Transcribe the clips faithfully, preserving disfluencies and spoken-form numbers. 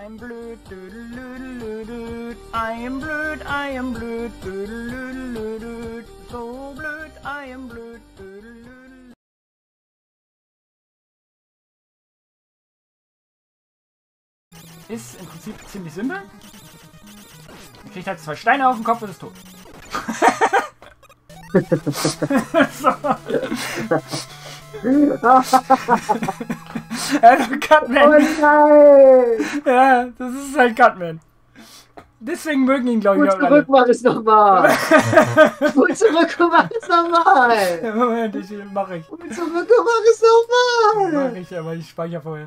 I'm blöd, düdelüdelüdüd. I am blöd, I am blöd, düdelüdelüdüd. So blöd, I am blöd, düdelüdelüdüd. Ist im Prinzip ziemlich simpel. Man kriegt halt zwei Steine auf den Kopf und ist tot. So. Also Cutman. Oh nein! Ja, das ist halt Cutman. Deswegen mögen ihn, glaube ich, auch alle. Zurück, mach es nochmal! Spul zurück und mach es nochmal! Ja, Moment, ich, mach ich. Spul zurück und mach es nochmal! Mach ich, aber ich speichere vorher.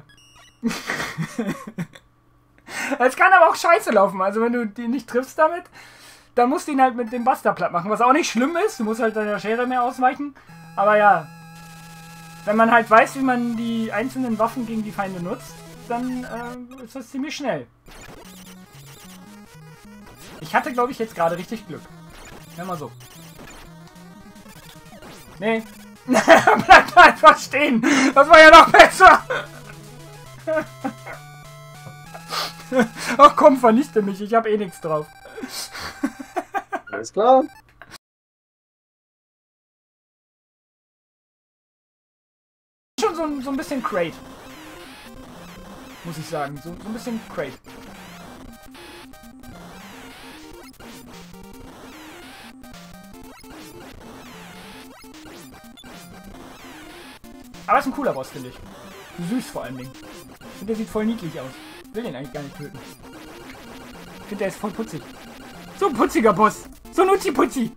Es kann aber auch scheiße laufen, also wenn du die nicht triffst damit, dann musst du ihn halt mit dem Buster platt machen, was auch nicht schlimm ist, du musst halt deiner Schere mehr ausweichen, aber ja, wenn man halt weiß, wie man die einzelnen Waffen gegen die Feinde nutzt, dann äh, ist das ziemlich schnell. Ich hatte, glaube ich, jetzt gerade richtig Glück. Ja, mal so. Nee. Bleib einfach stehen. Das war ja noch besser. Ach komm, vernichte mich. Ich habe eh nichts drauf. Alles klar. Schon so, ein- so ein bisschen Crate. Muss ich sagen. So, so ein bisschen Crate. Aber ist ein cooler Boss, finde ich. Süß vor allen Dingen. Ich finde, der sieht voll niedlich aus. Ich will den eigentlich gar nicht töten. Ich finde, der ist voll putzig. So ein putziger Boss. So ein Uzi-Putzi.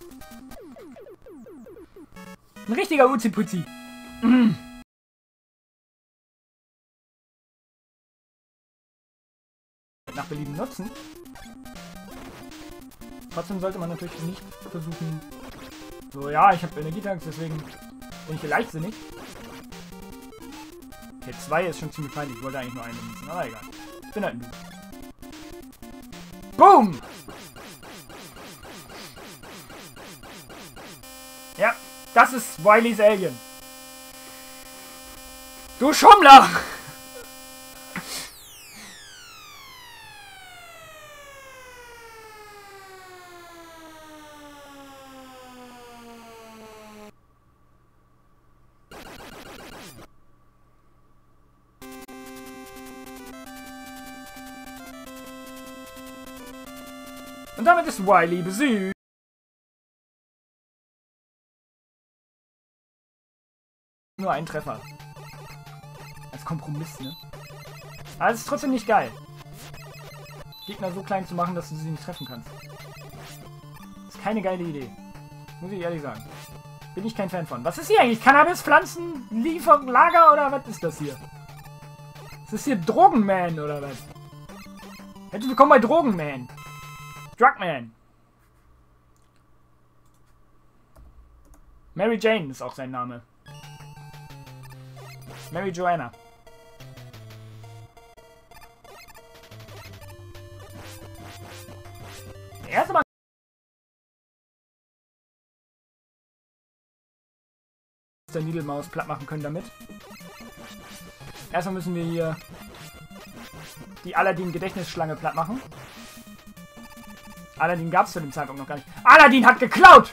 Ein richtiger Uzi-Putzi. Mm. Nach Belieben nutzen. Trotzdem sollte man natürlich nicht versuchen... So, ja, ich habe Energietanks, deswegen bin ich hier leichtsinnig. Okay, zwei ist schon ziemlich feindlich. Ich wollte eigentlich nur einen benutzen, aber egal. Ich bin halt ein Dude. Boom! Ja, das ist Wileys Alien. Du Schummler! Und damit ist Wily besiegt. Nur ein Treffer. Als Kompromiss, ne? Aber es ist trotzdem nicht geil. Gegner so klein zu machen, dass du sie nicht treffen kannst. Ist keine geile Idee. Muss ich ehrlich sagen. Bin ich kein Fan von. Was ist hier eigentlich? Cannabispflanzen? Lieferlager oder was ist das hier? Ist das hier Drogenman oder was? Herzlich willkommen bei Drogenman. Drugman. Mary Jane ist auch sein Name. Mary Joanna. Der erste Mal. Der Needle-Maus platt machen können damit. Erstmal müssen wir hier die Aladdin-Gedächtnisschlange platt machen. Aladdin gab es zu dem Zeitpunkt noch gar nicht. Aladdin hat geklaut!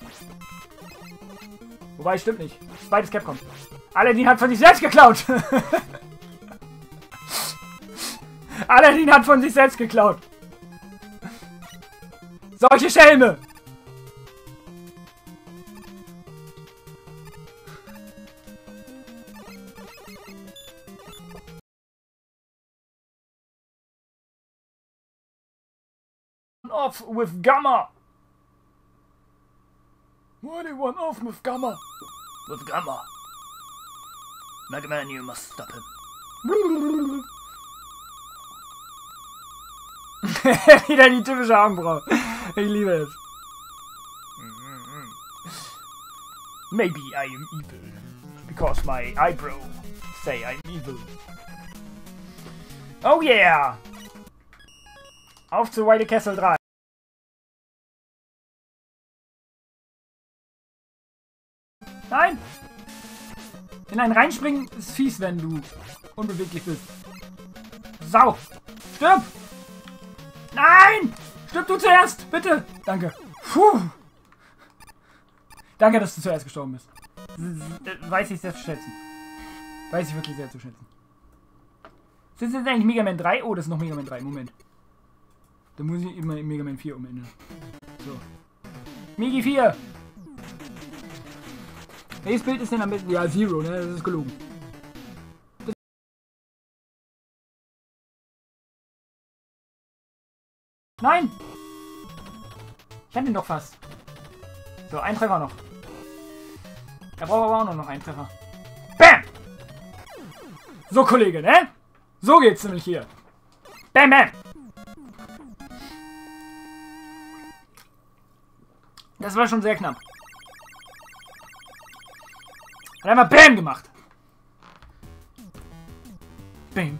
Wobei, stimmt nicht. Beides Capcom. Aladdin hat von sich selbst geklaut! Aladdin hat von sich selbst geklaut! Solche Schelme! Off with Gamma! What do you want off with Gamma? With Gamma. Mega Man, you must stop him. Wieder die typische Augenbraue. Ich liebe es. Maybe I am evil. Because my eyebrow say I'm evil. Oh yeah! Auf zu Wily Castle drei. Nein! In einen reinspringen ist fies, wenn du unbeweglich bist. Sau! Stirb! Nein! Stirb du zuerst! Bitte! Danke. Puh. Danke, dass du zuerst gestorben bist. Weiß ich sehr zu schätzen. Weiß ich wirklich sehr zu schätzen. Ist das jetzt eigentlich Mega Man drei? Oh, das ist noch Mega Man drei. Moment. Da muss ich immer in Mega Man vier umändern. So. Migi vier! Welches Bild ist denn am besten? Ja, Zero, ne? Das ist gelogen. Das Nein! Ich hatte ihn doch fast. So, ein Treffer noch. Er braucht aber auch nur noch einen Treffer. Bam! So, Kollege, ne? So geht's nämlich hier. Bam, bam! Das war schon sehr knapp. Hat einmal BAM gemacht. Bam.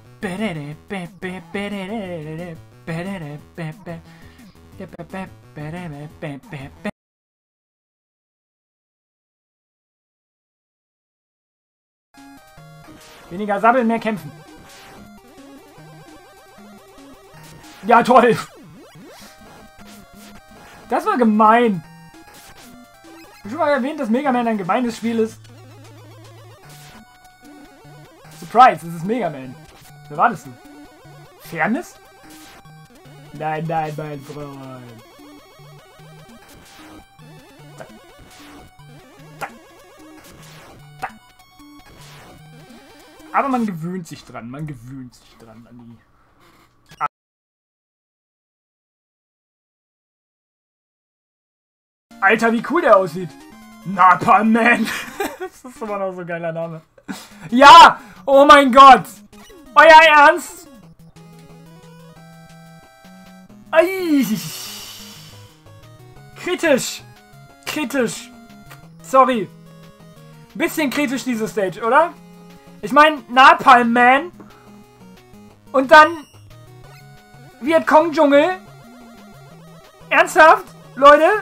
Weniger sabbeln, mehr kämpfen. Ja, toll. Das war gemein. Ich habe schon mal erwähnt, dass Mega Man ein gemeines Spiel ist. Surprise, es ist Mega Man. Wer wartest du? Fairness? Nein, nein, mein Freund. Zack. Zack. Zack. Aber man gewöhnt sich dran, man gewöhnt sich dran an die... Alter, wie cool der aussieht. Napalm Man. Das ist immer noch so ein geiler Name. Ja! Oh mein Gott! Euer Ernst? Ei. Kritisch. Kritisch. Sorry. Bisschen kritisch diese Stage, oder? Ich meine, Napalm Man. Und dann Vietcong Dschungel. Ernsthaft? Leute?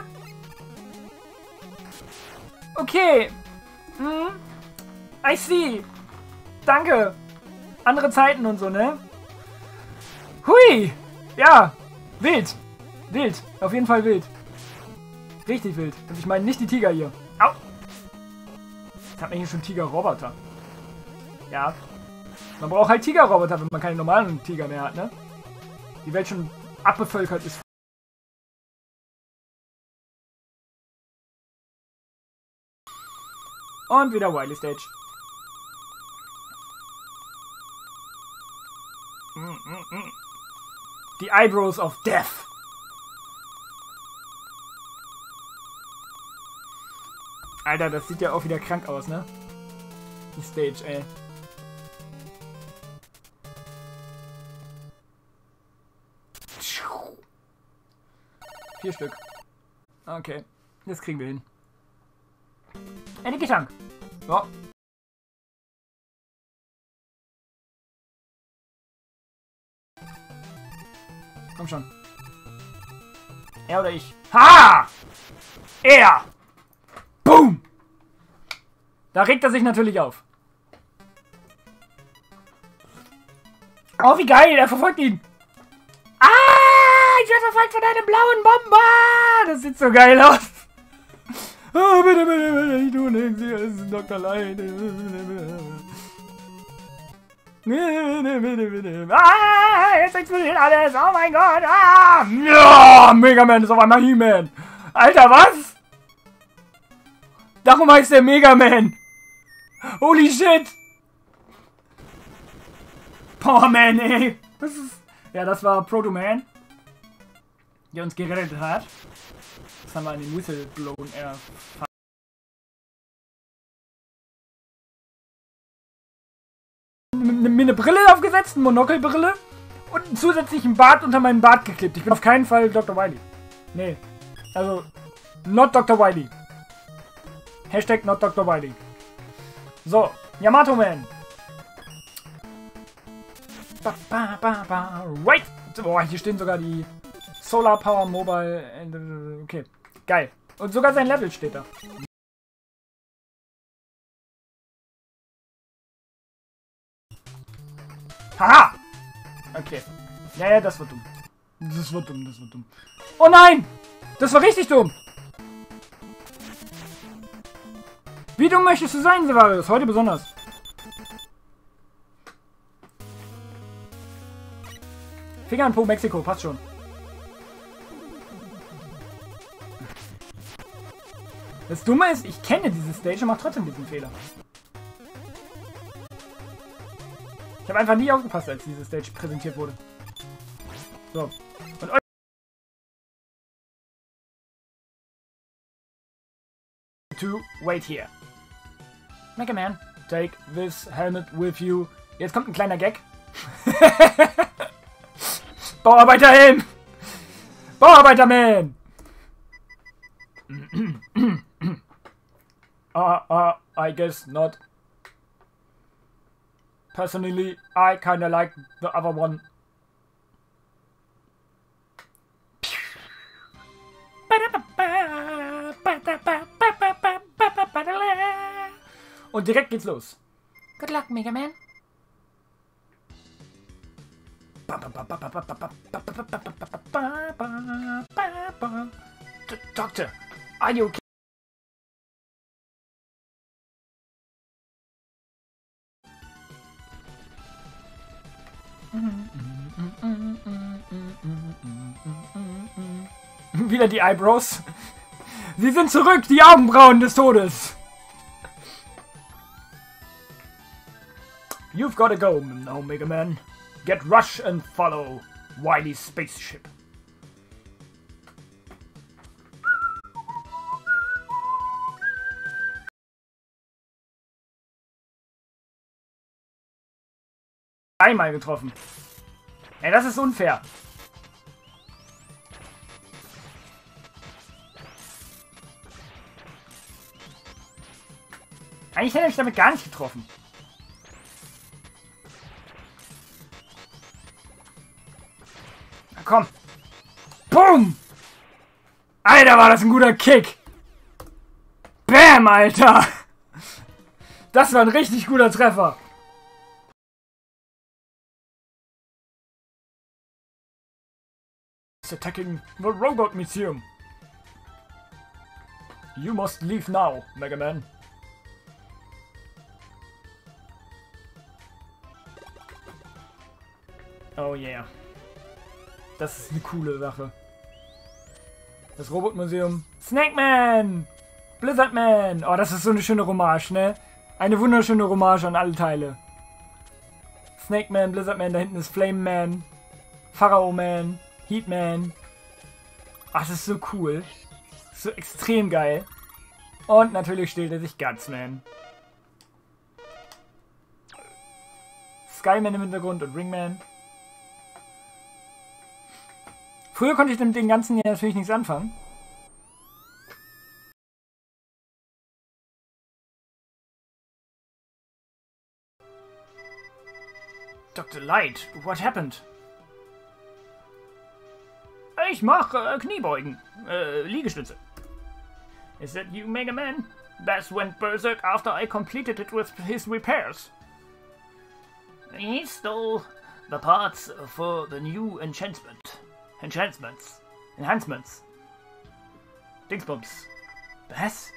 Okay. Hm. I see. Danke. Andere Zeiten und so, ne? Hui. Ja. Wild. Wild. Auf jeden Fall wild. Richtig wild. Und ich meine nicht die Tiger hier. Au. Jetzt hat man hier schon Tiger-Roboter. Ja. Man braucht halt Tiger-Roboter, wenn man keine normalen Tiger mehr hat, ne? Die Welt schon abbevölkert ist. Und wieder Wily Stage. Mm, mm, mm. Die Eyebrows of Death. Alter, das sieht ja auch wieder krank aus, ne? Die Stage, ey. Vier Stück. Okay, das kriegen wir hin. Energietank. So. Komm schon. Er oder ich? Ha! Er! Boom! Da regt er sich natürlich auf. Oh, wie geil! Er verfolgt ihn! Ah! Ich werde verfolgt von einem blauen Bomber! Das sieht so geil aus! Oh, bitte, bitte, bitte, ich tue nichts, hier ist Doktor Light. Bitte, bitte, bitte. Ah, jetzt explodiert alles, oh mein Gott. Ah, ja, Mega Man ist auf einmal He-Man. Alter, was? Darum heißt der Mega Man. Holy shit. Power Man, ey. Das ist... Ja, das war Proto Man, der uns gerettet hat. Das haben wir an den Whistleblown erfahren. Mir eine Brille aufgesetzt, eine Monokelbrille und einen zusätzlichen Bart unter meinen Bart geklebt. Ich bin auf keinen Fall Doktor Wily. Nee. Also, not Doktor Wily. Hashtag not Doktor Wily. So, Yamato Man. Ba, ba, ba, ba. Right! Boah, hier stehen sogar die Solar Power Mobile. Okay, geil. Und sogar sein Level steht da. Haha! Okay. Ja, ja, das war dumm. Das war dumm, das war dumm. Oh nein! Das war richtig dumm! Wie dumm möchtest du sein, Sevarius? Heute besonders. Finger an Po, Mexiko, passt schon. Das Dumme ist, ich kenne diese Stage und mache trotzdem diesen Fehler. Ich habe einfach nie aufgepasst, als diese Stage präsentiert wurde. So. Und euch to wait here. Mega Man, take this helmet with you. Jetzt kommt ein kleiner Gag. Bauarbeiterhelm! Bauarbeiterman! uh, uh, I guess not. Personally, I kinda like the other one. Und direkt geht's los. Good luck, Mega Man. Doctor, are you okay? Wieder die Eyebrows. Sie sind zurück, die Augenbrauen des Todes. You've gotta go now, Mega Man. Get Rush and follow Wily's spaceship. Einmal getroffen. Ey, das ist unfair. Eigentlich hätte ich damit gar nicht getroffen. Na komm. Boom! Alter, war das ein guter Kick. Bam, Alter. Das war ein richtig guter Treffer. Attacking the Robot Museum. You must leave now, Mega Man. Oh yeah. Das ist eine coole Sache. Das Robotmuseum. Snake Man! Blizzard Man! Oh, das ist so eine schöne Hommage, ne? Eine wunderschöne Hommage an alle Teile. Snake Man, Blizzard Man, da hinten ist Flame Man, Pharaoh Man, Heat Man. Ach, das ist so cool. So extrem geil. Und natürlich stellt er sich Guts Man. Skyman im Hintergrund und Ringman. Früher konnte ich mit den ganzen hier natürlich nichts anfangen. Doktor Light, what happened? Ich mache äh, Kniebeugen. Äh, Liegestütze. Is that you, Mega Man? That went berserk after I completed it with his repairs. He stole the parts for the new enchantment. Enchantments. Enhancements. Dingsbums. Was?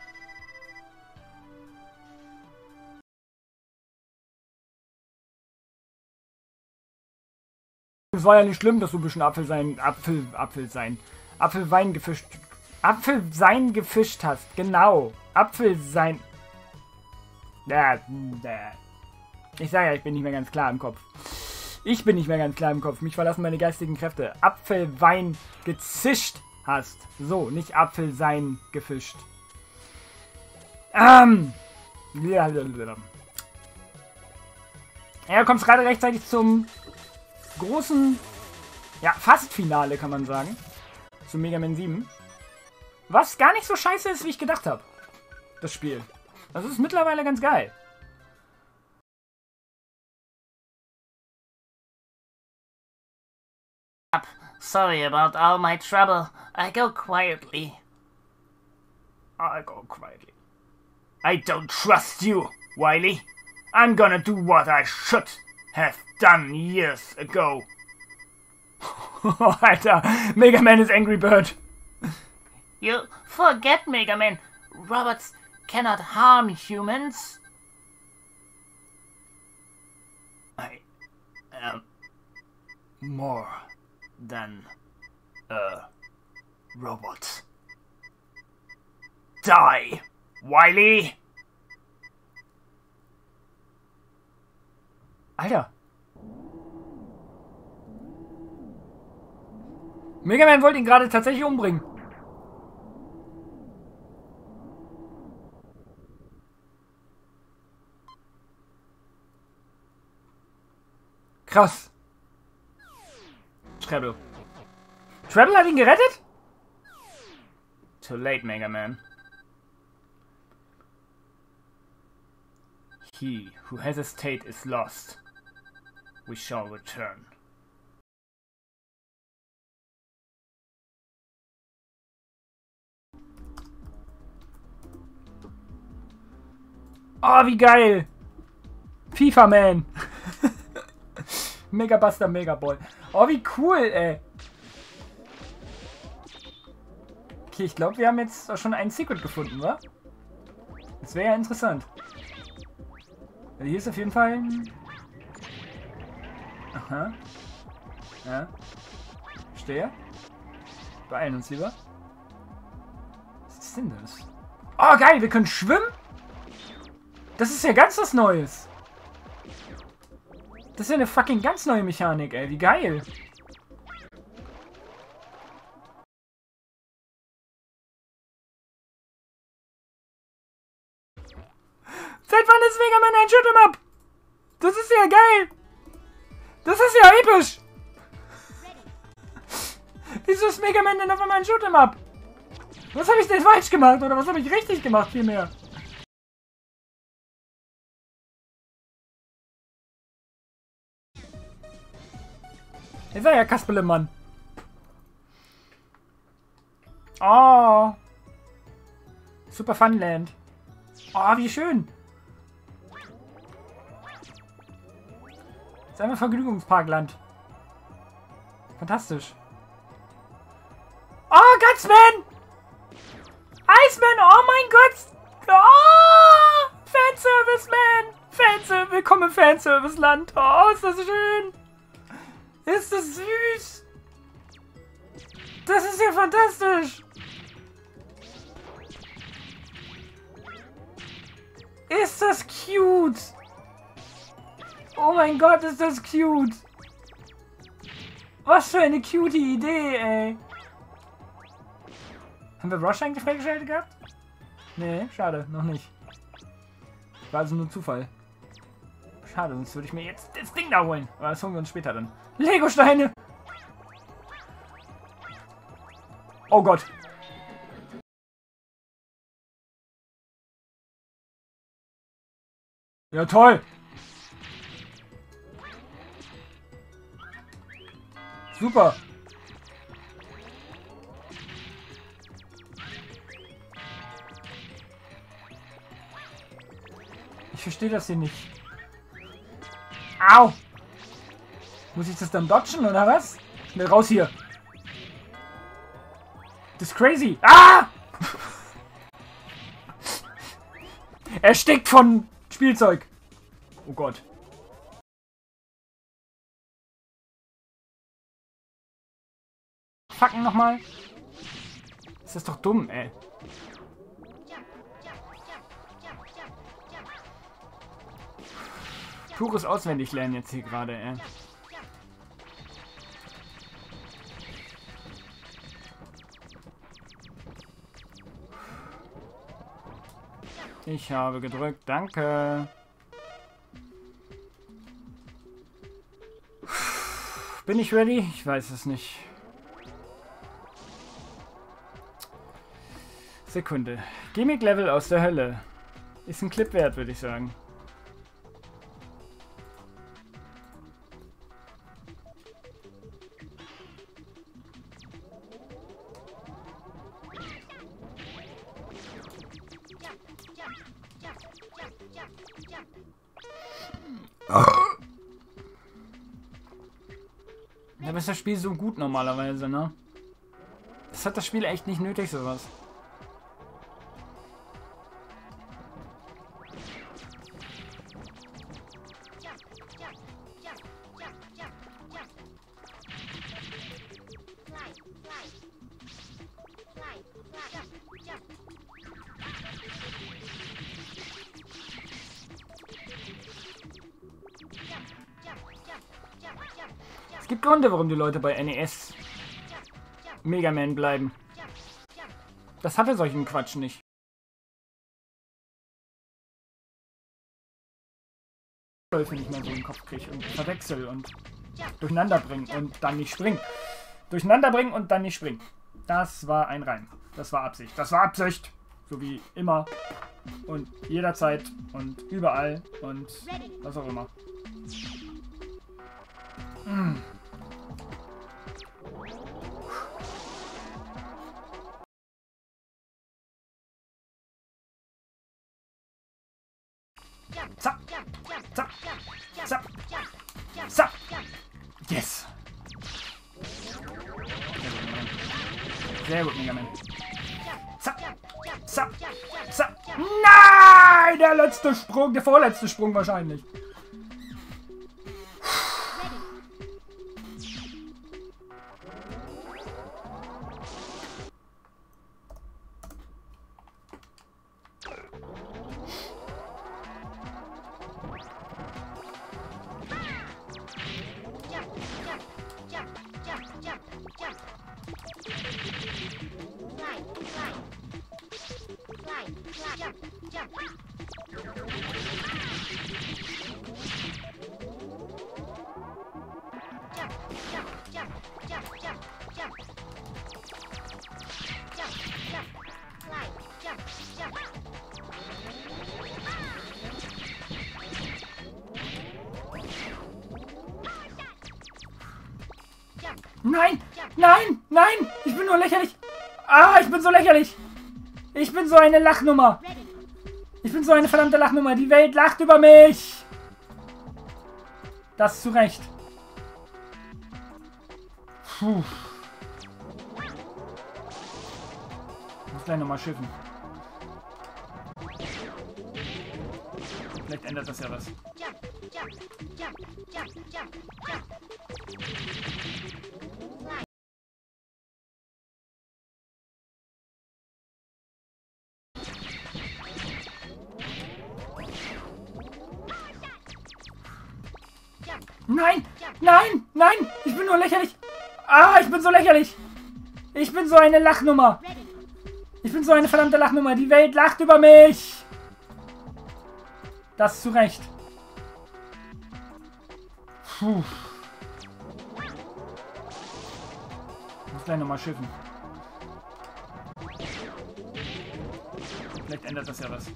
Es war ja nicht schlimm, dass du ein bisschen Apfel sein, Apfel, Apfel sein, Apfelwein gefischt, Apfelsein gefischt hast. Genau. Apfelsein. Ja, ich sage ja, ich bin nicht mehr ganz klar im Kopf. Ich bin nicht mehr ganz klar im Kopf. Mich verlassen meine geistigen Kräfte. Apfelwein gezischt hast. So, nicht Apfelsein gefischt. Ähm. Ja, ja, kommst gerade rechtzeitig zum großen, ja, fast Finale, kann man sagen. Zu Mega Man sieben. Was gar nicht so scheiße ist, wie ich gedacht habe. Das Spiel. Das ist mittlerweile ganz geil. Sorry about all my trouble. I go quietly. I go quietly. I don't trust you, Wily. I'm gonna do what I should have done years ago. Alter, Mega Man ist Angry Bird. You forget, Mega Man. Robots cannot harm humans. I am more than a robot. Die, Wily! Alter. Mega Man wollte ihn gerade tatsächlich umbringen. Krass. Treble. Treble hat ihn gerettet? Too late, Mega Man. He who has a state is lost. We shall return. Oh, wie geil! FIFA Man! Mega Buster Mega Ball. Oh, wie cool, ey! Okay, ich glaube, wir haben jetzt auch schon einen Secret gefunden, wa? Das wäre ja interessant. Also hier ist auf jeden Fall ein... Aha. Ja. Stehe. Beeilen uns lieber. Was ist denn das? Oh, geil, wir können schwimmen? Das ist ja ganz was Neues. Das ist ja eine fucking ganz neue Mechanik, ey. Wie geil. Seit wann ist Mega Man ein Shoot'em Up? Das ist ja geil. Das ist ja episch. Wieso ist Mega Man denn auf einmal ein Shoot'em Up? Was habe ich denn falsch gemacht? Oder was habe ich richtig gemacht vielmehr? Jetzt war ja Kasperlemann. Oh. Super Funland. Oh, wie schön. Das ist einfach Vergnügungsparkland. Fantastisch. Oh, Gutsman! Iceman, oh mein Gott! Oh! Fanservice, man! Fanservice, willkommen im Fanservice-Land. Oh, ist das schön! Ist das süß! Das ist ja fantastisch! Ist das cute! Oh mein Gott, ist das cute! Was für eine cute Idee, ey! Haben wir Rush eigentlich freigeschaltet gehabt? Nee, schade, noch nicht. War also nur Zufall. Schade, sonst würde ich mir jetzt das Ding da holen. Aber das holen wir uns später dann. Lego-Steine! Oh Gott! Ja, toll! Super! Ich verstehe das hier nicht. Au! Muss ich das dann dodgen, oder was? Schnell raus hier! Das ist crazy! Ah! Er stinkt von Spielzeug! Oh Gott. Fucken nochmal. Das ist doch dumm, ey. Pures Auswendiglernen jetzt hier gerade, ey. Ich habe gedrückt, danke. Bin ich ready? Ich weiß es nicht. Sekunde. Gimmick-Level aus der Hölle. Ist ein Clip wert, würde ich sagen. Aber ist das Spiel so gut normalerweise, ne? Das hat das Spiel echt nicht nötig, sowas. Es gibt Gründe, warum die Leute bei N E S Mega Man bleiben. Das hatte solchen Quatsch nicht. Läufe nicht mehr so im Kopf kriege und verwechsel und durcheinander bringen und dann nicht springen. Durcheinander bringen und dann nicht springen. Das war ein Reim. Das war Absicht. Das war Absicht. So wie immer und jederzeit und überall und was auch immer. Mm. Zack, zack, zack, zack. Yes. Sehr gut, Mega Man. Zack, zack, zack. Nein, der letzte Sprung, der vorletzte Sprung wahrscheinlich. Nein! Nein! Nein! Ich bin nur lächerlich! Ah, ich bin so lächerlich! Ich bin so eine Lachnummer! Ich bin so eine verdammte Lachnummer! Die Welt lacht über mich! Das zu Recht. Puh. Ich muss gleich nochmal schiffen. Vielleicht ändert das ja was. Nein! Nein! Nein! Ich bin nur lächerlich! Ah, ich bin so lächerlich! Ich bin so eine Lachnummer! Ich bin so eine verdammte Lachnummer! Die Welt lacht über mich! Das zu Recht. Puh. Ich muss gleich nochmal schiffen. Vielleicht ändert das ja was.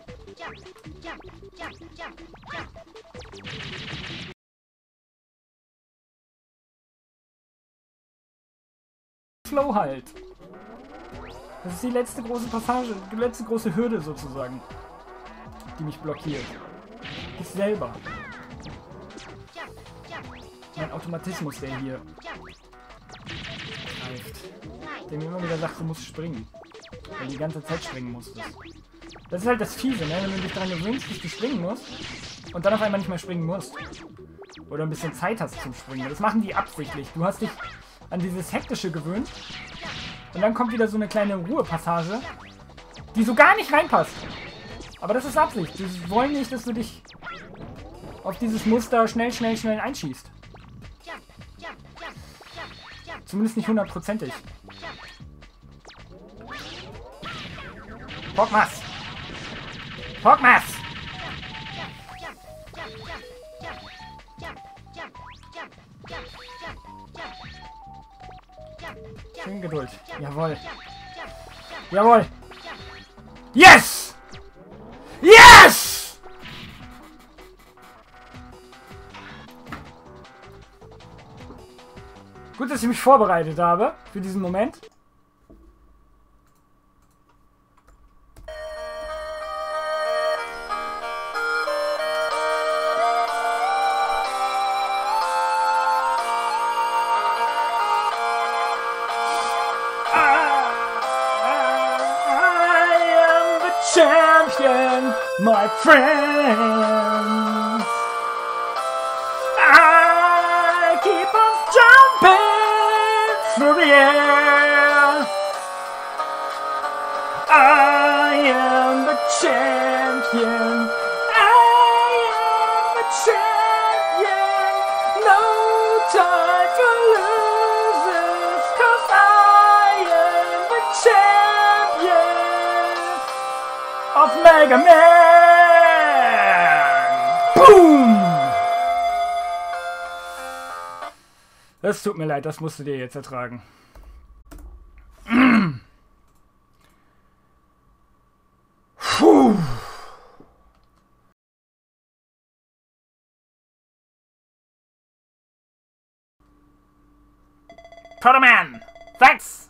Flow halt. Das ist die letzte große Passage, die letzte große Hürde sozusagen, die mich blockiert. Ich selber. Mein Automatismus, der hier greift. Der mir immer wieder sagt, du musst springen. Weil du die ganze Zeit springen musstest. Das ist halt das Fiese, ne? Wenn du dich daran gewöhnst, dass du springen musst und dann auf einmal nicht mehr springen musst. Oder ein bisschen Zeit hast zum Springen. Das machen die absichtlich. Du hast dich an dieses Hektische gewöhnt und dann kommt wieder so eine kleine Ruhepassage, die so gar nicht reinpasst. Aber das ist Absicht. Sie wollen nicht, dass du dich auf dieses Muster schnell, schnell, schnell einschießt. Zumindest nicht hundertprozentig. Pockmas! Pockmas! Schön Geduld. Jawohl. Jawohl. Yes! Yes! Gut, dass ich mich vorbereitet habe für diesen Moment. champion, my friends. I keep on jumping through the air. I am the champion. I am the champion. No time for losers, 'cause I am the champion of Mega Man. Boom! Es tut mir leid, das musst du dir jetzt ertragen. Puh. Proto-Man, thanks!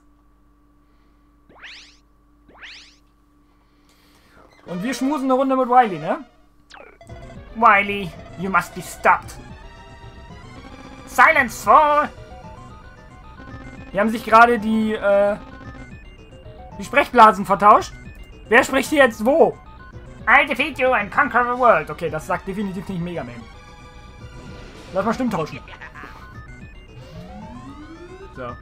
Und wir schmusen eine Runde mit Wily, ne? Wily, you must be stopped. Silence fall! Die haben sich gerade die, äh, die Sprechblasen vertauscht. Wer spricht hier jetzt wo? I defeat you and conquer the world. Okay, das sagt definitiv nicht Mega Man. Lass mal Stimmen tauschen. So.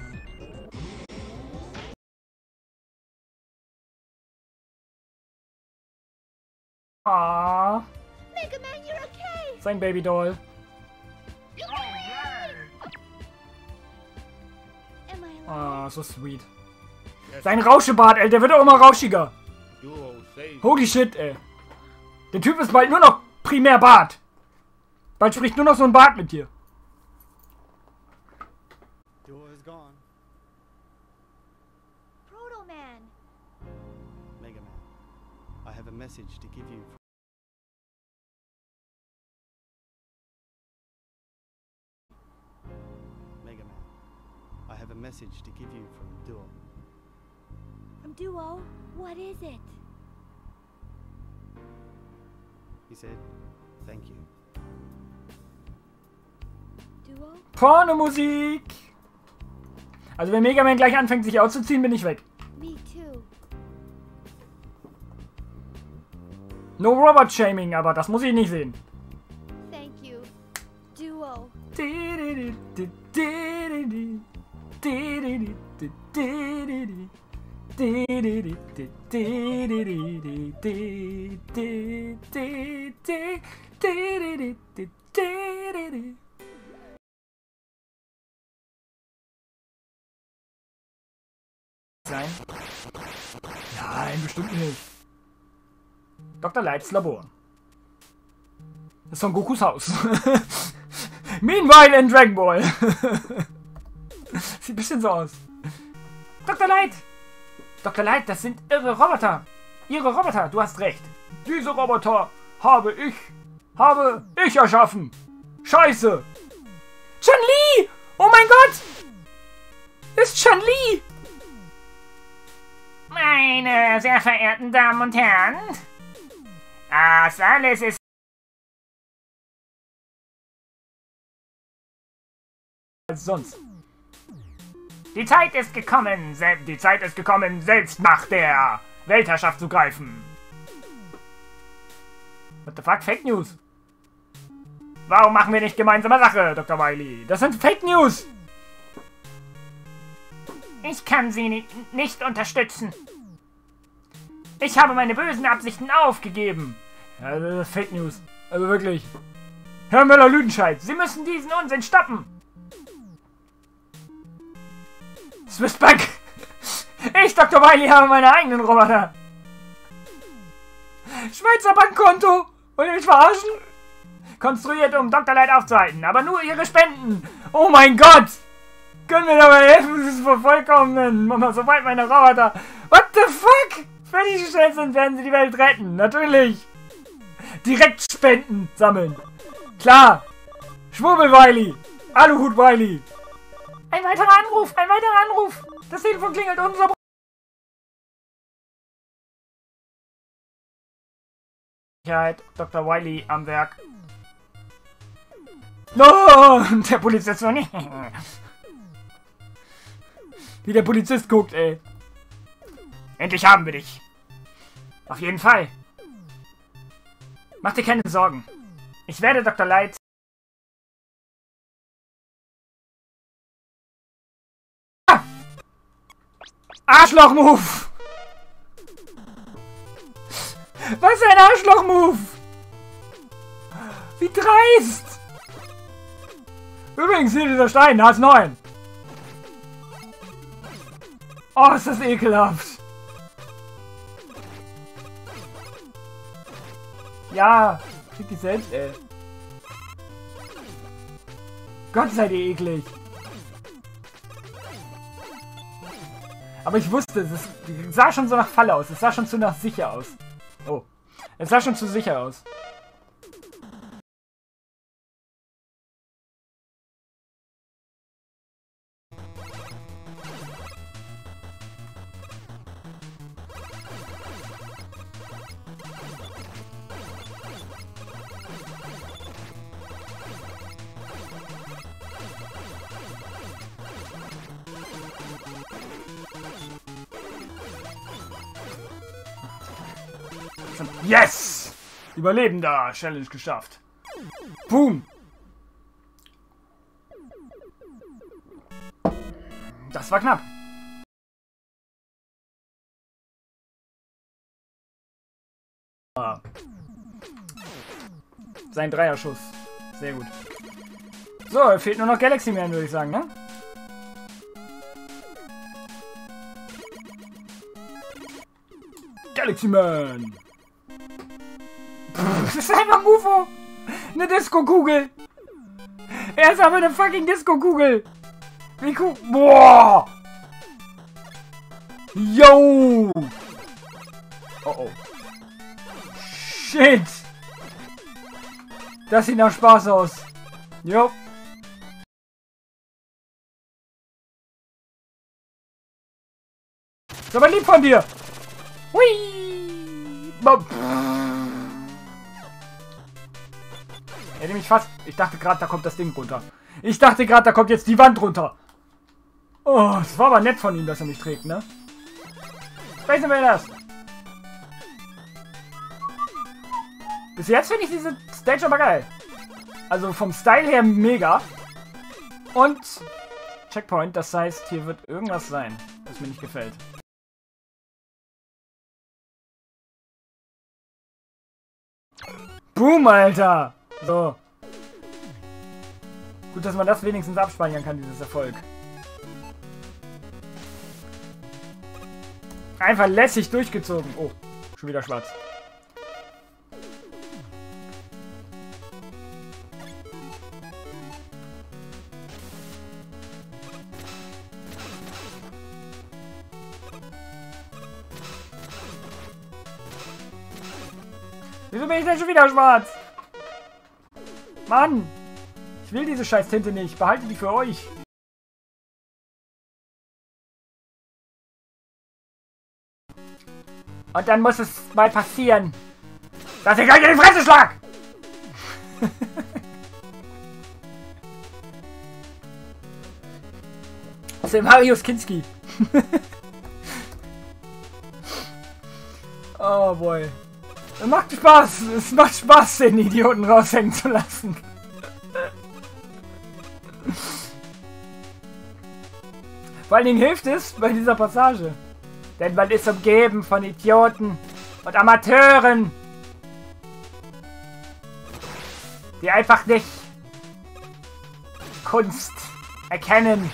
Ah. Mega Man, you're okay. Sein Babydoll. Am I alive? Ah, so sweet. Sein Rauschebart, ey, der wird auch immer rauschiger. Holy shit, ey. Der Typ ist bald nur noch primär Bart. Bald spricht nur noch so ein Bart mit dir. Duo is gone. Proto-Man. Mega Man, I have a message to give you. Mega Man, I have a message to give you from Duo. From Duo? What is it? He said, thank you. Duo? Pornomusik! Also wenn Mega Man gleich anfängt sich auszuziehen, bin ich weg. Me too. No Robot Shaming, aber das muss ich nicht sehen. Thank you. Duo. Sein? Nein, bestimmt nicht. Doktor Lights Labor. Das ist Son Gokus Haus. Meanwhile in Dragon Ball. Sieht ein bisschen so aus. Doktor Light! Doktor Light, das sind irre Roboter. Ihre Roboter, du hast recht. Diese Roboter habe ich, habe ich erschaffen. Scheiße. Chun-Li! Oh mein Gott! Ist Chun-Li! Meine sehr verehrten Damen und Herren, das alles ist Als sonst. Die Zeit ist gekommen, sel- die Zeit ist gekommen, selbst nach der Weltherrschaft zu greifen. What the fuck? Fake News. Warum machen wir nicht gemeinsame Sache, Doktor Wily? Das sind Fake News! Ich kann Sie ni nicht unterstützen. Ich habe meine bösen Absichten aufgegeben. Ja, das ist Fake News. Also wirklich. Herr Müller-Lüdenscheid, Sie müssen diesen Unsinn stoppen! Swiss Bank! Ich, Doktor Wily, habe meine eigenen Roboter! Schweizer Bankkonto! Wollt ihr mich verarschen? Konstruiert, um Doktor Light aufzuhalten, aber nur ihre Spenden! Oh mein Gott! Können wir dabei helfen, das ist vervollkommnen! Mama, sobald meine Roboter... What the fuck? Fertiggestellt sind, werden sie die Welt retten! Natürlich! Direkt Spenden sammeln! Klar! Schwurbel Wily! Aluhut Wily! Ein weiterer Anruf, ein weiterer Anruf. Das Telefon klingelt unser... Sicherheit, Doktor Wily am Werk. No, der Polizist noch nicht. Wie der Polizist guckt, ey. Endlich haben wir dich. Auf jeden Fall. Mach dir keine Sorgen. Ich werde Doktor Light... Ah! Arschloch-Move! Was für ein Arschloch-Move! Wie dreist! Übrigens, hier dieser Stein, H neun. Oh, ist das ekelhaft. Ja, krieg dich selbst, ey. Gott, seid ihr eklig. Aber ich wusste, es ist, sah schon so nach Falle aus. Es sah schon zu nach sicher aus. Oh. Es sah schon zu sicher aus. Yes! Überlebender! Challenge geschafft. Boom! Das war knapp. Sein Dreierschuss. Sehr gut. So, fehlt nur noch Galaxy Man, würde ich sagen, ne? Galaxy Man! Das ist einfach ein U F O! Eine Disco-Kugel! Er ist aber eine fucking Disco-Kugel! Wie cool! Boah! Yo! Oh oh. Shit! Das sieht nach Spaß aus. Jo. Ist aber lieb von dir! Hui! Bob. Hätte mich fast... Ich dachte gerade, da kommt das Ding runter. Ich dachte gerade, da kommt jetzt die Wand runter. Oh, es war aber nett von ihm, dass er mich trägt, ne? Space Invaders! Bis jetzt finde ich diese Stage aber geil. Also vom Style her mega. Und Checkpoint, das heißt, hier wird irgendwas sein, was mir nicht gefällt. Boom, Alter! So. Gut, dass man das wenigstens abspeichern kann, dieses Erfolg. Einfach lässig durchgezogen. Oh, schon wieder schwarz. Wieso bin ich denn schon wieder schwarz? Mann! Ich will diese scheiß Tinte nicht. Behalte die für euch. Und dann muss es mal passieren, dass ich gleich in die Fresse schlag! Das ist Marius Kinski. Oh boy. Es macht Spaß. Es macht Spaß, den Idioten raushängen zu lassen. Vor allen Dingen hilft es bei dieser Passage. Denn man ist umgeben von Idioten und Amateuren, die einfach nicht Kunst erkennen,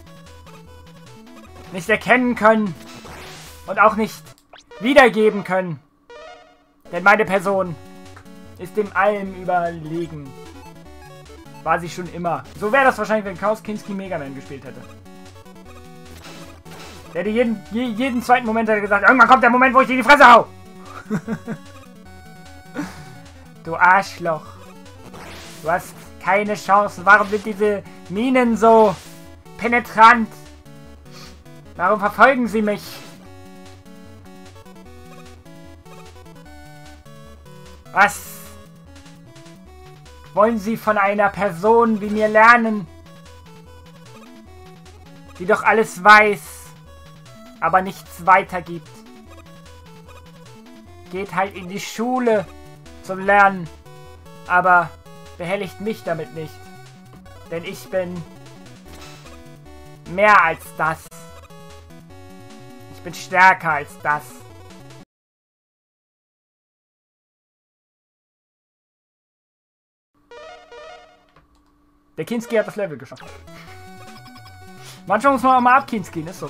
nicht erkennen können und auch nicht wiedergeben können. Denn meine Person ist dem allem überlegen. War sie schon immer. So wäre das wahrscheinlich, wenn Chaos Kinski Mega Man gespielt hätte. Der hätte jeden, jeden zweiten Moment hätte gesagt, irgendwann kommt der Moment, wo ich dir in die Fresse hau. Du Arschloch. Du hast keine Chance. Warum sind diese Minen so penetrant? Warum verfolgen sie mich? Was wollen sie von einer Person wie mir lernen, die doch alles weiß, aber nichts weitergibt? Geht halt in die Schule zum Lernen. Aber behelligt mich damit nicht. Denn ich bin mehr als das. Ich bin stärker als das. Der Kinski hat das Level geschafft. Manchmal muss man auch mal abkinskien, ist so.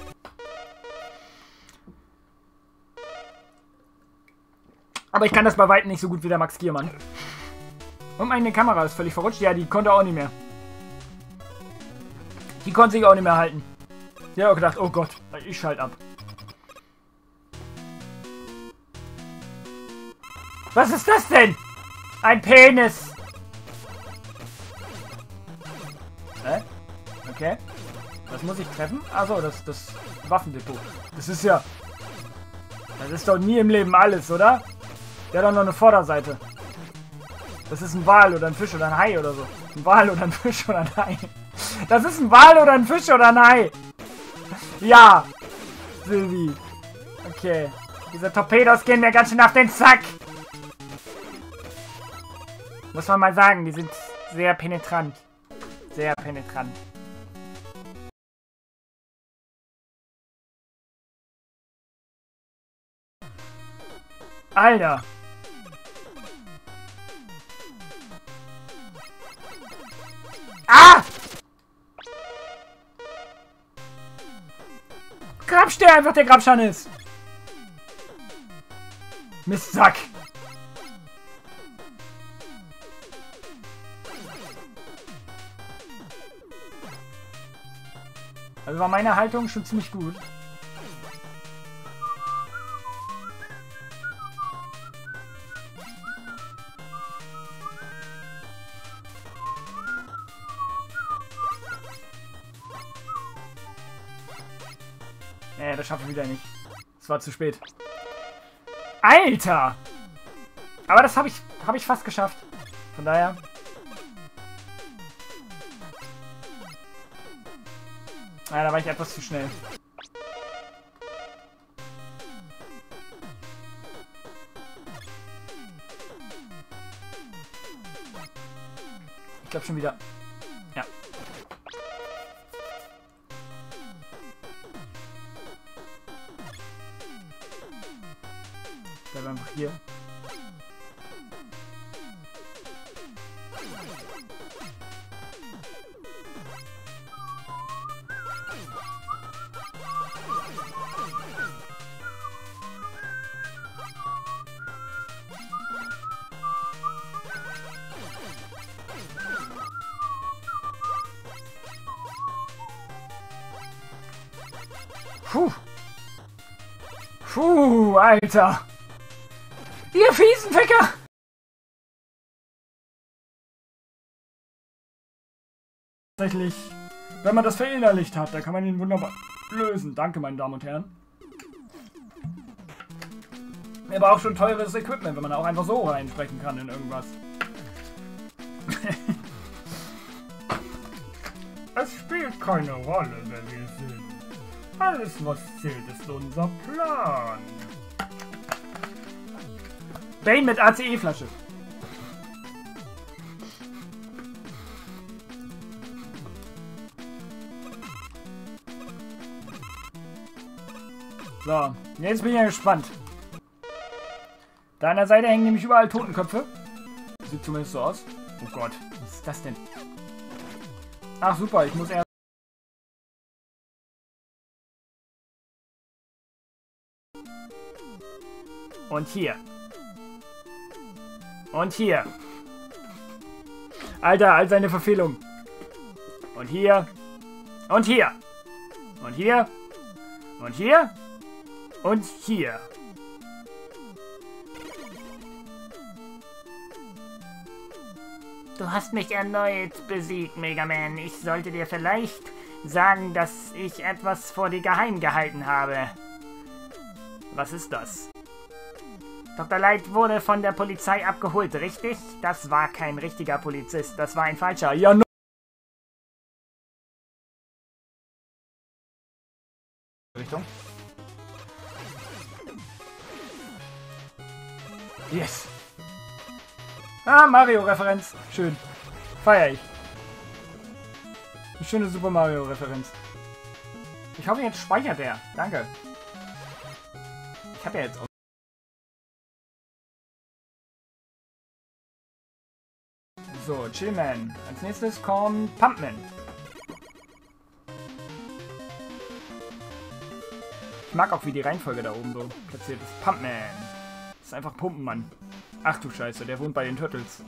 Aber ich kann das bei weitem nicht so gut wie der Max Giermann. Und meine Kamera ist völlig verrutscht. Ja, die konnte auch nicht mehr. Die konnte sich auch nicht mehr halten. Die hat auch gedacht, oh Gott, ich schalte ab. Was ist das denn? Ein Penis. Hä? Okay. Was muss ich treffen? Achso, das, das Waffendepot. Das ist ja... Das ist doch nie im Leben alles, oder? Der hat doch noch eine Vorderseite. Das ist ein Wal oder ein Fisch oder ein Hai oder so. Ein Wal oder ein Fisch oder ein Hai. Das ist ein Wal oder ein Fisch oder ein Hai. Ja. Silvi. Okay. Diese Torpedos gehen mir ganz schön auf den Sack. Muss man mal sagen, die sind sehr penetrant. Sehr penetrant. Alter. Ah! Grabst der einfach, der Grabschan ist. Mistsack. Also war meine Haltung schon ziemlich gut. Nee, das schaffe ich wieder nicht. Es war zu spät. Alter! Aber das habe ich, hab ich fast geschafft. Von daher... Ja, da war ich etwas zu schnell. Ich glaube schon wieder... Ja. Ich bleibe einfach hier. Puh. Puh, Alter. Ihr fiesen Ficker. Tatsächlich, wenn man das verinnerlicht hat, dann kann man ihn wunderbar lösen. Danke, meine Damen und Herren. Aber auch schon teures Equipment, wenn man auch einfach so reinsprechen kann in irgendwas. Es spielt keine Rolle, wer wir sind. Alles, was zählt, ist unser Plan. Bane mit A C E-Flasche. So, jetzt bin ich ja gespannt. Da an der Seite hängen nämlich überall Totenköpfe. Sieht zumindest so aus. Oh Gott, was ist das denn? Ach super, ich muss erst... Und hier. Und hier. Alter, all seine Verfehlungen. Und hier. Und hier. Und hier. Und hier. Und hier. Du hast mich erneut besiegt, Mega Man. Ich sollte dir vielleicht sagen, dass ich etwas vor dir geheim gehalten habe. Was ist das? Doktor Light wurde von der Polizei abgeholt, richtig? Das war kein richtiger Polizist, das war ein falscher. Ja, no Richtung. Yes. Ah, Mario-Referenz. Schön. Feier ich. Eine schöne Super Mario-Referenz. Ich hoffe, jetzt speichert er. Danke. Ich habe ja jetzt auch... So, Chillman. Als nächstes kommt Pumpman. Ich mag auch, wie die Reihenfolge da oben so platziert ist. Pumpman. Das ist einfach Pumpenmann. Ach du Scheiße, der wohnt bei den Turtles.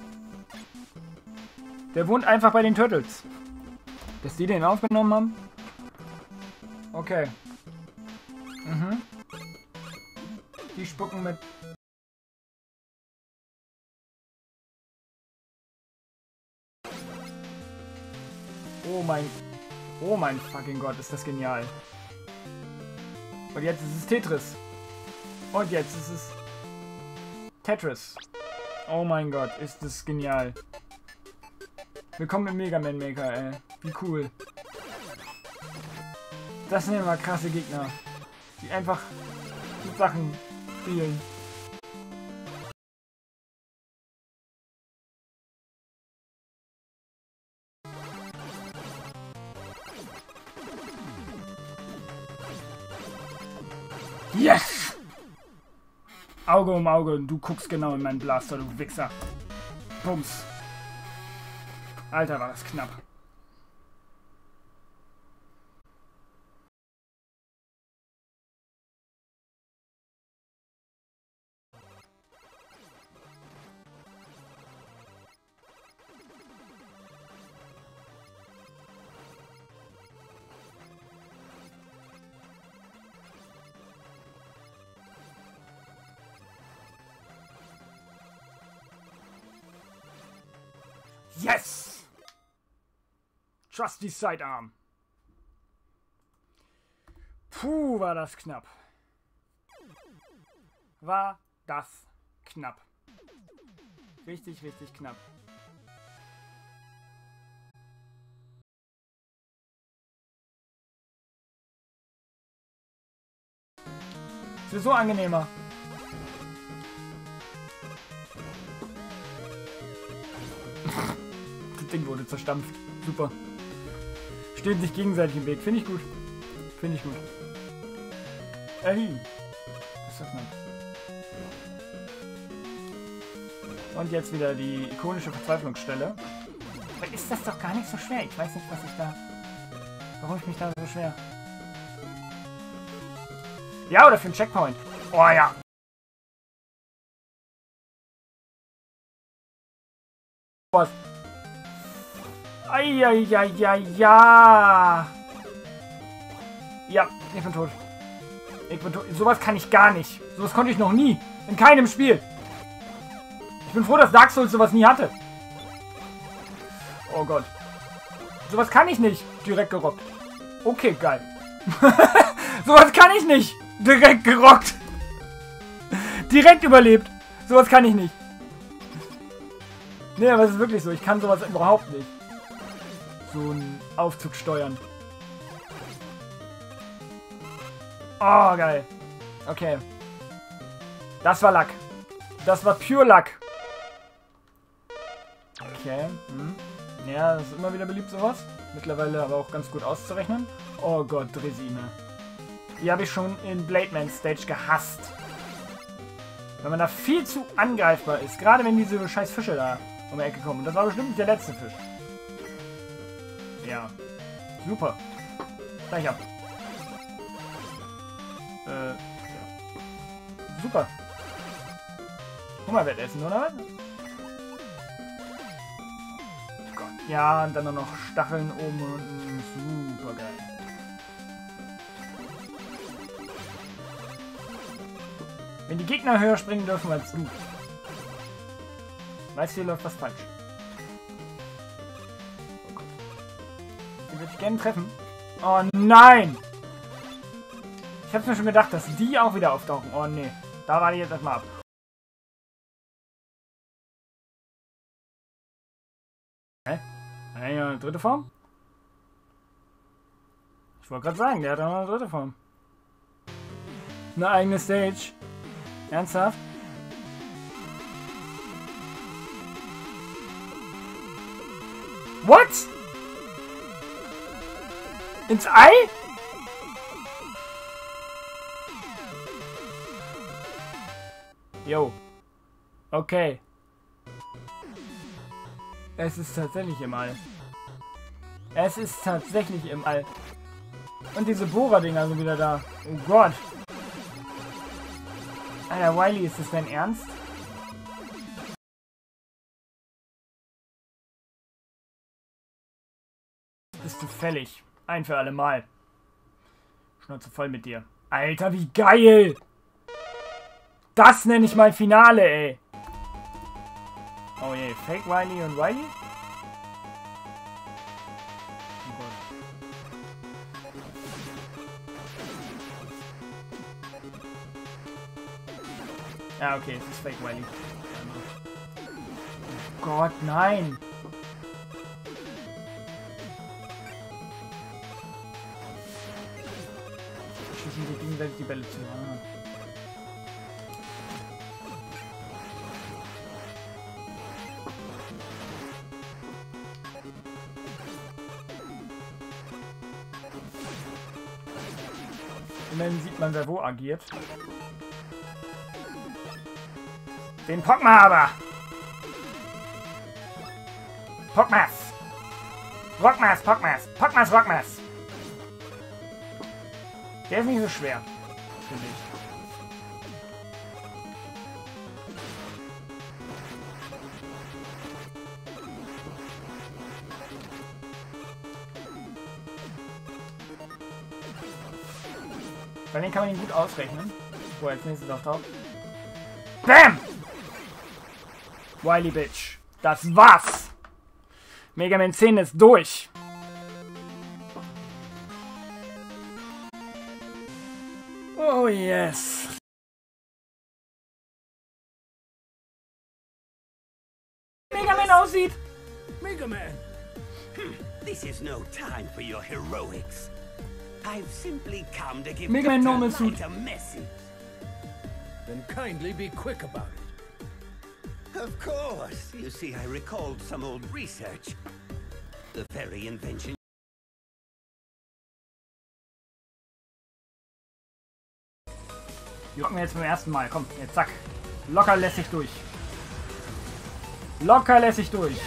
Der wohnt einfach bei den Turtles. Dass die den aufgenommen haben? Okay. Mhm. Die spucken mit... Oh mein... Oh mein fucking Gott, ist das genial. Und jetzt ist es Tetris. Und jetzt ist es... Tetris. Oh mein Gott, ist das genial. Willkommen im Mega Man Maker, ey. Wie cool. Das sind immer krasse Gegner. Die einfach die Sachen spielen. Yes! Auge um Auge und du guckst genau in meinen Blaster, du Wichser. Bums. Alter, war das knapp. Yes! Trusty Sidearm. Puh, war das knapp. War das knapp. Richtig, richtig knapp. Es wird so angenehmer. Ding wurde zerstampft. Super. Stehen sich gegenseitig im Weg. Finde ich gut. Finde ich gut. Ey. Was ist das denn? Und jetzt wieder die ikonische Verzweiflungsstelle. Aber ist das doch gar nicht so schwer. Ich weiß nicht, was ich da... Warum ich mich da so schwer... Ja, oder für einen Checkpoint. Oh ja. Was? Eieieiei, ja. Ja, ich bin tot. Ich bin tot. Sowas kann ich gar nicht. Sowas konnte ich noch nie. In keinem Spiel. Ich bin froh, dass Dark Souls sowas nie hatte. Oh Gott. Sowas kann ich nicht. Direkt gerockt. Okay, geil. Sowas kann ich nicht. Direkt gerockt. Direkt überlebt. Sowas kann ich nicht. Nee, aber es ist wirklich so. Ich kann sowas überhaupt nicht. So einen Aufzug steuern. Oh, geil. Okay. Das war Lack. Das war pure Lack. Okay. Hm. Ja, das ist immer wieder beliebt, sowas. Mittlerweile aber auch ganz gut auszurechnen. Oh Gott, Dresine. Die habe ich schon in Blade Man Stage gehasst. Weil man da viel zu angreifbar ist. Gerade wenn diese scheiß Fische da um die Ecke kommen. Und das war bestimmt nicht der letzte Fisch. Ja. Super. Gleich ab. Äh. Ja. Super. Hummerwett essen, oder was? Gott. Ja, und dann noch Stacheln oben und unten. Super geil. Wenn die Gegner höher springen dürfen als du. Weißt du, hier läuft was falsch. Oh Gott. Den würde ich gerne treffen. Oh nein! Ich hab's mir schon gedacht, dass die auch wieder auftauchen. Oh nee. Da warte ich jetzt erstmal ab. Hä? Eine dritte Form? Ich wollte gerade sagen, der hat auch noch eine dritte Form. Eine eigene Stage. Ernsthaft? What? Ins Ei? Jo. Okay. Es ist tatsächlich im All. Es ist tatsächlich im All. Und diese Bohrer-Dinger sind wieder da. Oh Gott. Alter, Wily, ist das dein Ernst? Bist du fällig? Ein für alle Mal. Schnauze voll mit dir. Alter, wie geil! Das nenne ich mal Finale, ey. Oh je, Fake Wily und Wily? Oh Gott. Ja, okay, es ist Fake Wily. Oh Gott, nein! Schießen sich gegenseitig die Bälle zu. Ah. Immerhin sieht man, wer wo agiert. Den Pockmar aber! Pockmas! Rockmas, Pockmas! Pockmas, Rockmas! Der ist nicht so schwer, finde ich. Bei denen kann man ihn gut ausrechnen, wo er als nächstes auftaucht. Bam! Wily Bitch. Das war's! Mega Man zehn ist durch! Oh yes! Mega Man aussieht! Mega Man! Hm, this is no time for your heroics. I've simply come to give Mega Man Doctor normal suit. Light a message. Then kindly be quick about it. Of course. You see, I recalled some old research. The very invention. Die rocken wir jetzt beim ersten Mal. Komm, jetzt zack. Locker lässig durch. Locker lässig durch.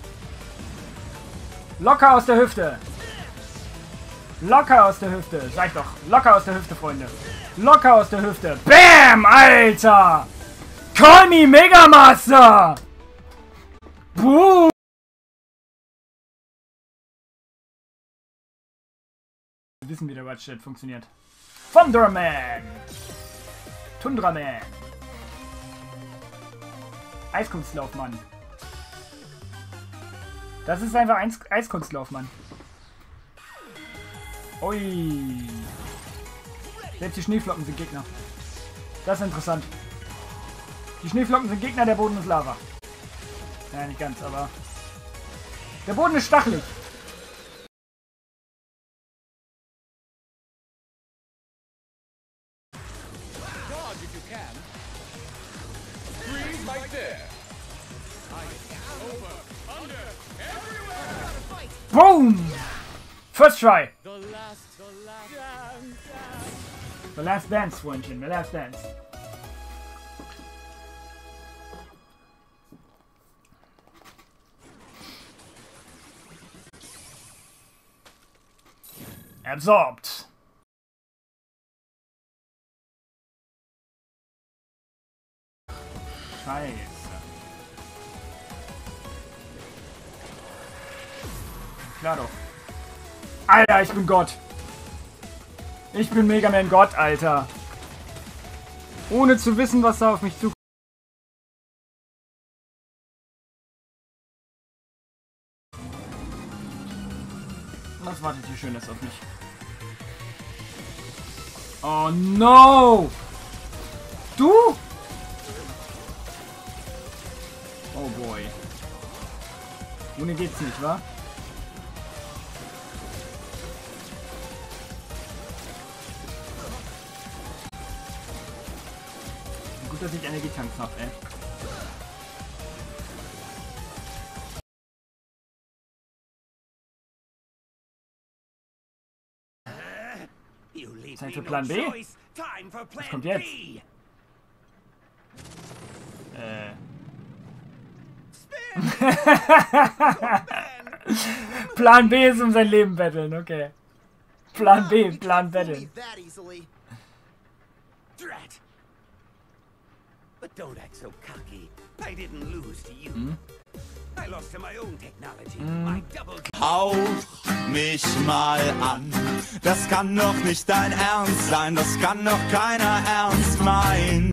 Locker aus der Hüfte. Locker aus der Hüfte. Sag ich doch. Locker aus der Hüfte, Freunde. Locker aus der Hüfte. Bam, Alter. Call me Mega Master. Boom. Wir wissen, wie der Watch-Chat funktioniert. Thunderman. Tundraman. Eiskunstlaufmann. Das ist einfach Eis Eiskunstlaufmann. Ui. Selbst die Schneeflocken sind Gegner. Das ist interessant. Die Schneeflocken sind Gegner, der Boden ist Lava. Ja, nicht ganz, aber... Der Boden ist stachelig. Boom! First try! The last dance, Freundchen. The last dance. Absorbed. Scheiße. Klar doch. Alter, ich bin Gott. Ich bin Mega Man Gott, Alter. Ohne zu wissen, was da auf mich zukommt. Was wartet hier Schönes auf mich? Oh no! Du? Oh boy. Ohne geht's nicht, wa? Gut, dass ich Energietanks hab, ey. leave Zeit me für no Plan B? choice. Time for Was Plan kommt jetzt? B. Äh. Plan B ist um sein Leben betteln, okay. Plan B, Plan betteln. That easily. Drat. But don't act so cocky. I didn't lose to you. Hm? I lost to my own technology. My double. Hauch mich mal an. Das kann doch nicht dein Ernst sein, das kann doch keiner ernst meinen.